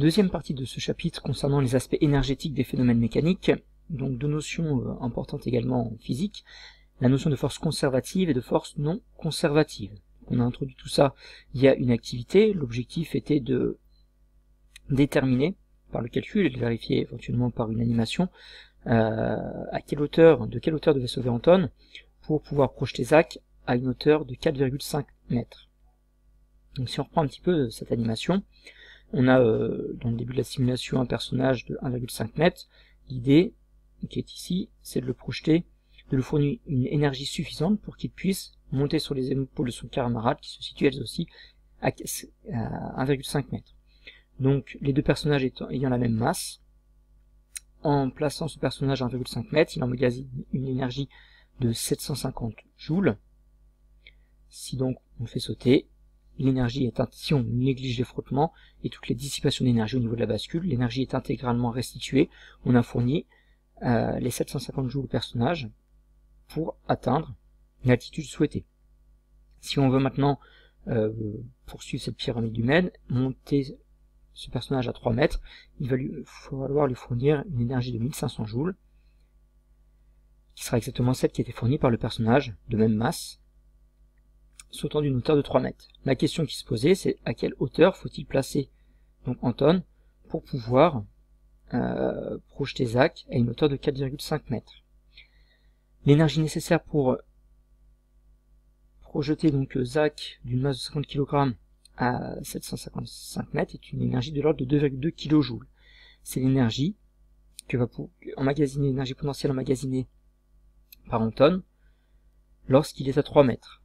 Deuxième partie de ce chapitre concernant les aspects énergétiques des phénomènes mécaniques, donc deux notions importantes également en physique, la notion de force conservative et de force non conservative. On a introduit tout ça il y a une activité, l'objectif était de déterminer par le calcul et de vérifier éventuellement par une animation de quelle hauteur devait sauver Anton pour pouvoir projeter Zach à une hauteur de 4,5 mètres. Donc si on reprend un petit peu cette animation, on a dans le début de la simulation un personnage de 1,5 mètres. L'idée qui est ici, c'est de le projeter, de lui fournir une énergie suffisante pour qu'il puisse monter sur les épaules de son camarade qui se situe elles aussi à 1,5 mètres. Donc les deux personnages ayant la même masse, en plaçant ce personnage à 1,5 mètres, il emmagasine une énergie de 750 joules. Si donc on le fait sauter, l'énergie est, si on néglige les frottements et toutes les dissipations d'énergie au niveau de la bascule, l'énergie est intégralement restituée. On a fourni les 750 joules au personnage pour atteindre l'altitude souhaitée. Si on veut maintenant poursuivre cette pyramide humaine, monter ce personnage à 3 mètres, il va falloir lui fournir une énergie de 1500 joules, qui sera exactement celle qui a été fournie par le personnage de même masse, sautant d'une hauteur de 3 mètres. La question qui se posait, c'est à quelle hauteur faut-il placer donc Anton pour pouvoir projeter Zach à une hauteur de 4,5 mètres. L'énergie nécessaire pour projeter donc Zach d'une masse de 50 kg à 755 mètres est une énergie de l'ordre de 2,2 kJ. C'est l'énergie que va emmagasiner, l'énergie potentielle emmagasinée par Anton lorsqu'il est à 3 mètres.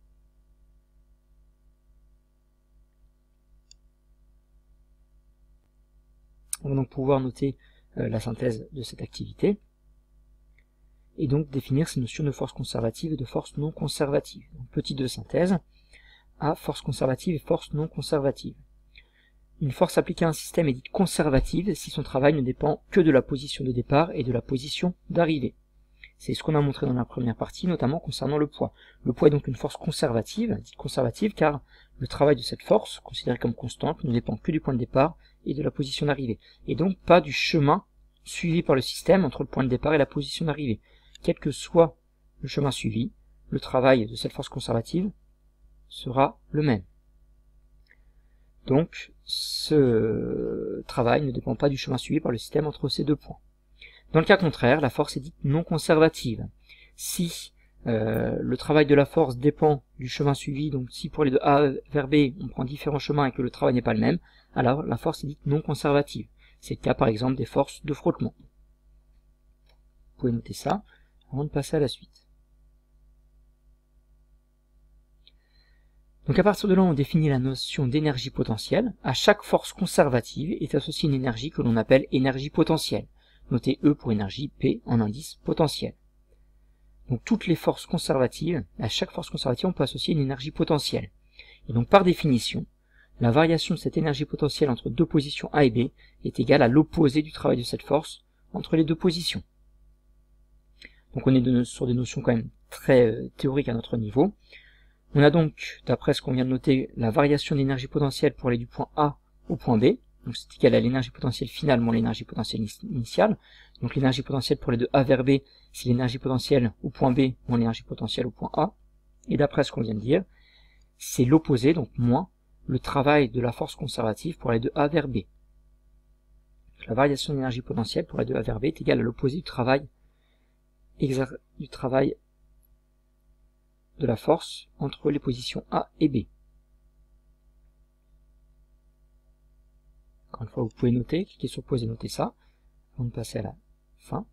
On va donc pouvoir noter la synthèse de cette activité et donc définir ces notions de force conservative et de force non conservative. Donc, petit 2 synthèse à force conservative et force non conservative. Une force appliquée à un système est dite conservative si son travail ne dépend que de la position de départ et de la position d'arrivée. C'est ce qu'on a montré dans la première partie, notamment concernant le poids. Le poids est donc une force conservative, dite conservative, car le travail de cette force, considérée comme constante, ne dépend que du point de départ et de la position d'arrivée, et donc pas du chemin suivi par le système entre le point de départ et la position d'arrivée. Quel que soit le chemin suivi, le travail de cette force conservative sera le même. Donc, ce travail ne dépend pas du chemin suivi par le système entre ces deux points. Dans le cas contraire, la force est dite non conservative. Si le travail de la force dépend du chemin suivi, donc si pour les deux A vers B, on prend différents chemins et que le travail n'est pas le même, alors la force est dite non conservative. C'est le cas par exemple des forces de frottement. Vous pouvez noter ça avant de passer à la suite. Donc à partir de là, on définit la notion d'énergie potentielle. À chaque force conservative est associée une énergie que l'on appelle énergie potentielle. Notez E pour énergie, P en indice potentiel. Donc toutes les forces conservatives, à chaque force conservative, on peut associer une énergie potentielle. Et donc par définition, la variation de cette énergie potentielle entre deux positions A et B est égale à l'opposé du travail de cette force entre les deux positions. Donc on est sur des notions quand même très théoriques à notre niveau. On a donc, d'après ce qu'on vient de noter, la variation d'énergie potentielle pour aller du point A au point B. Donc c'est égal à l'énergie potentielle finale moins l'énergie potentielle initiale. Donc l'énergie potentielle pour les deux A vers B, c'est l'énergie potentielle au point B moins l'énergie potentielle au point A. Et d'après ce qu'on vient de dire, c'est l'opposé, donc moins le travail de la force conservative pour aller de A vers B. Donc, la variation d'énergie potentielle pour aller de A vers B est égale à l'opposé du travail de la force entre les positions A et B. Encore une fois, vous pouvez noter, cliquez sur pause et noter ça, avant de passer à la fin.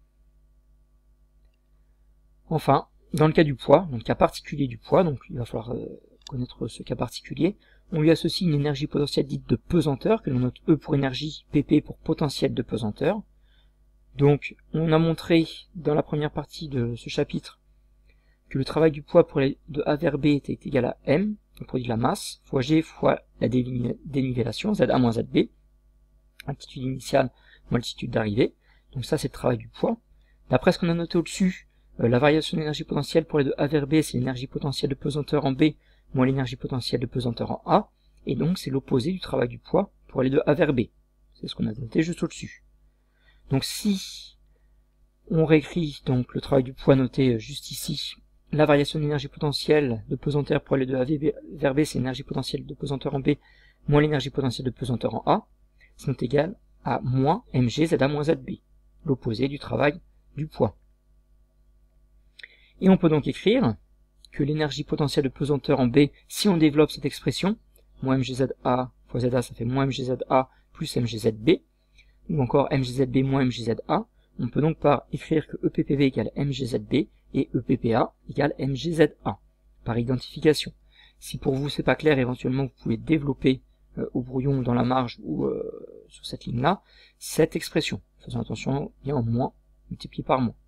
Enfin, dans le cas du poids, donc le cas particulier du poids, donc il va falloir connaître ce cas particulier, on lui associe une énergie potentielle dite de pesanteur, que l'on note E pour énergie, PP pour potentiel de pesanteur. Donc, on a montré dans la première partie de ce chapitre que le travail du poids pour aller de A vers B était égal à M, le produit de la masse, fois G fois la dénivellation, ZA moins ZB, altitude initiale moins altitude d'arrivée. Donc ça, c'est le travail du poids. D'après ce qu'on a noté au-dessus, la variation d'énergie potentielle pour aller de A vers B, c'est l'énergie potentielle de pesanteur en B moins l'énergie potentielle de pesanteur en A, et donc c'est l'opposé du travail du poids pour aller de A vers B. C'est ce qu'on a noté juste au-dessus. Donc si on réécrit donc le travail du poids noté juste ici, la variation d'énergie potentielle de pesanteur pour aller de A vers B, c'est l'énergie potentielle de pesanteur en B moins l'énergie potentielle de pesanteur en A, c'est donc égal à moins mg ZA moins ZB, l'opposé du travail du poids. Et on peut donc écrire que l'énergie potentielle de pesanteur en B, si on développe cette expression, moins mgza fois ZA, ça fait moins mgza plus mgzb, ou encore mgzb moins mgza, on peut donc par écrire que EPPV égale mgzb et EPPA égale mgza, par identification. Si pour vous c'est pas clair, éventuellement vous pouvez développer au brouillon dans la marge ou sur cette ligne-là, cette expression. Faisons attention, il y a un moins multiplié par moins.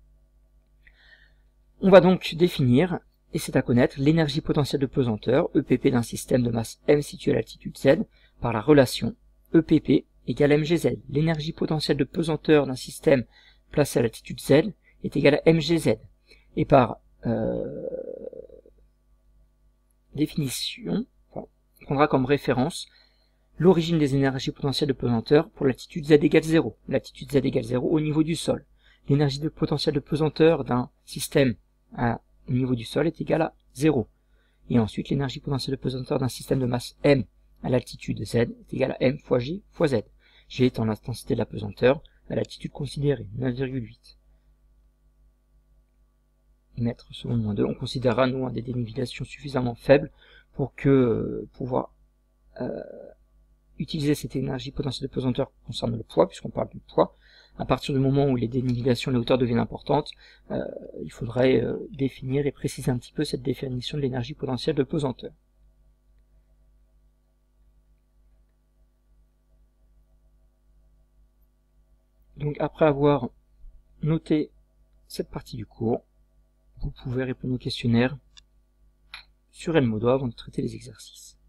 On va donc définir, et c'est à connaître, l'énergie potentielle de pesanteur, EPP d'un système de masse M situé à l'altitude Z, par la relation EPP égale mgz. L'énergie potentielle de pesanteur d'un système placé à l'altitude Z est égale à mgz. Et par définition, on prendra comme référence l'origine des énergies potentielles de pesanteur pour l'altitude Z égale 0. L'altitude Z égale 0 au niveau du sol. L'énergie de potentielle de pesanteur d'un système au niveau du sol est égale à 0. Et ensuite, l'énergie potentielle de pesanteur d'un système de masse M à l'altitude Z est égale à M fois G fois Z. G étant l'intensité de la pesanteur à l'altitude considérée, 9,8 mètres seconde moins 2. On considérera, nous, des dénivellations suffisamment faibles pour pouvoir utiliser cette énergie potentielle de pesanteur concernant le poids, puisqu'on parle du poids. À partir du moment où les dénivellations, les hauteurs deviennent importantes, il faudrait définir et préciser un petit peu cette définition de l'énergie potentielle de pesanteur. Donc après avoir noté cette partie du cours, vous pouvez répondre au questionnaire sur Edmodo avant de traiter les exercices.